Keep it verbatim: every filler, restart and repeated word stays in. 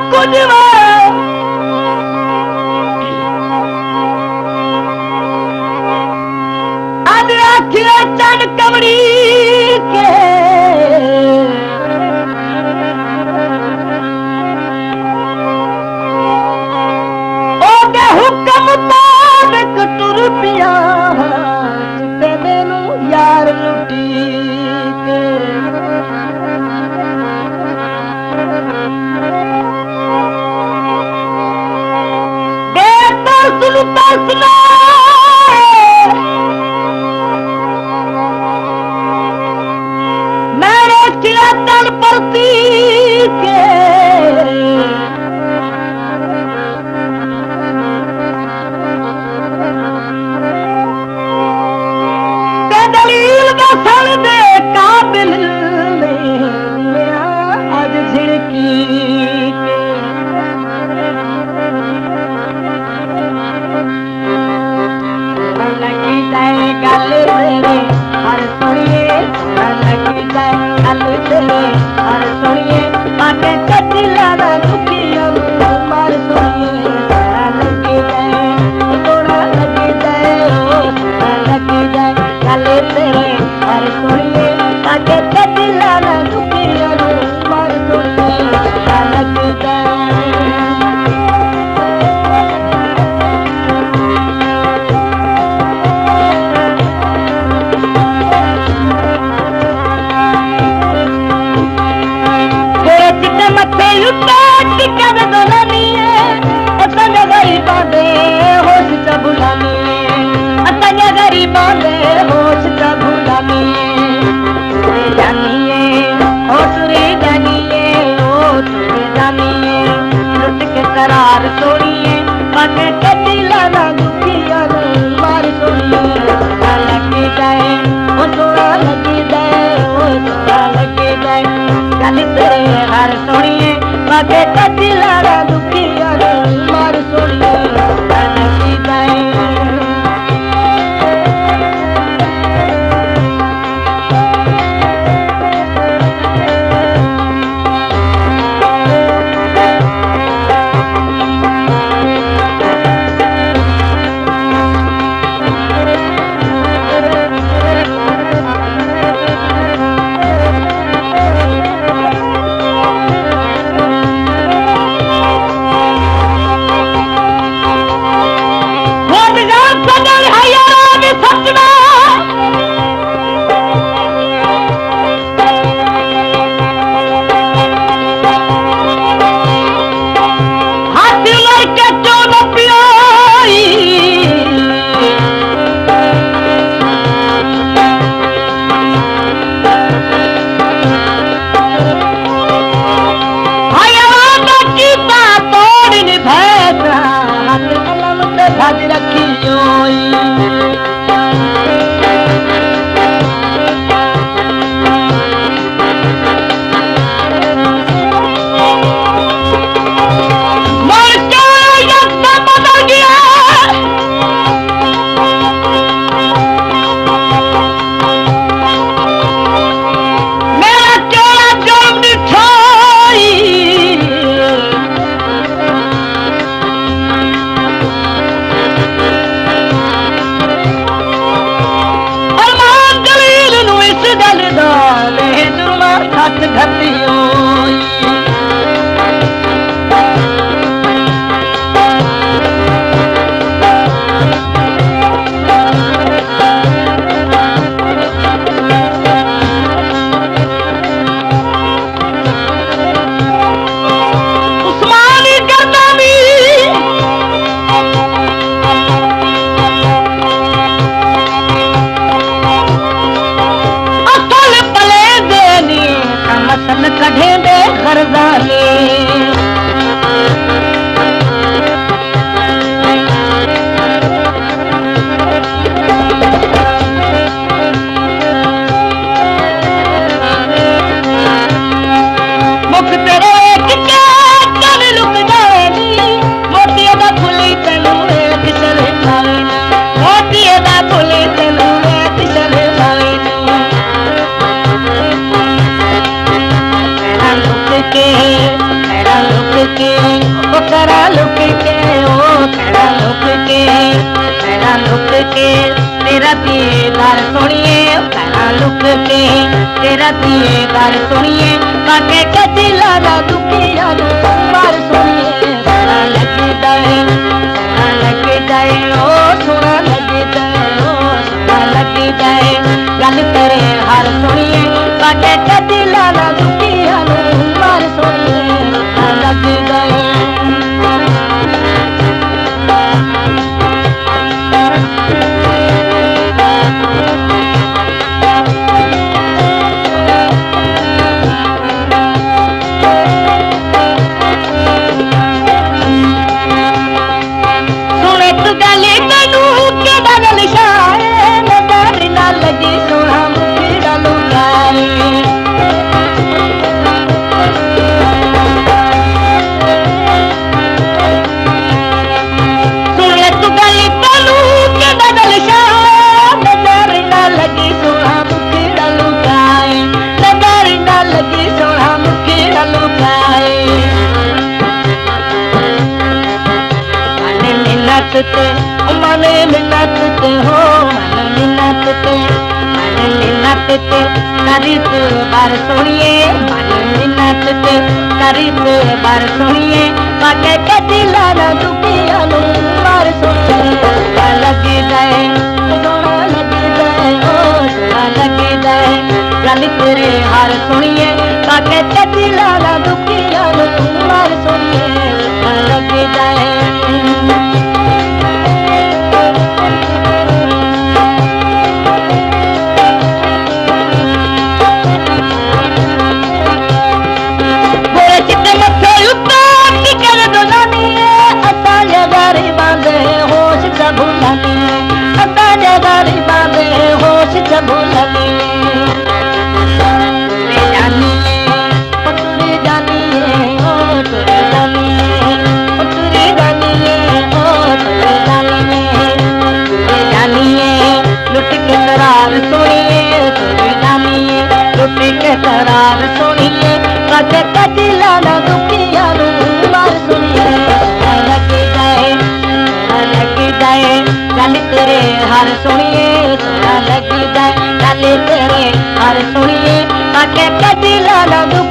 कुछ आज आखिर चंद कमड़ी के हुक्म मुताबिक टुर पिया तेनू यार लुटी के बेटा सुनता सुना मेरे किया तल परती के दलील बसल दे काबिल आज झिड़की लगी जाए गल तेरे हर सुनिए लगी जाए गल तेरे हर सुनिए आगे के ओ करा लुक के ओ करा लुक के करा लुक के तेरा दीदार सुनिए करा लुक के तेरा दीदार सुनिए काके के दिला ना दुखिया नु बार सुनिए सोना लगदा है सोना लगदा है ओ सोना लगदा है ओ सोना लगदा है गल तेरे हर सुनिए काके के दिला ना दुखिया नु बार सुनिए सोना लगदा है मने मिन्नत ते हो मन मिन्नत ते मन मिन्नत ते करी तू बार सुनिए मन मिन्नत ते करी तू बार सुनिए काके के दिला ना दुखिया नु बार सुनिए सोना लगी जाए सोना लगी जाए ओ सोना लगी जाए गल तेरे हार सुनिए काके के दिला ना दुखिया नु बार सुनिए सोना लगी जाए करार सुनिए कदे कदिला ना दुखिया नु बार सुनिए सोना लगी जाए सोना लगी जाए गल तेरे हर सुनिए सोना लगी जाए गल तेरे हर सुनिए कदे कदिला ना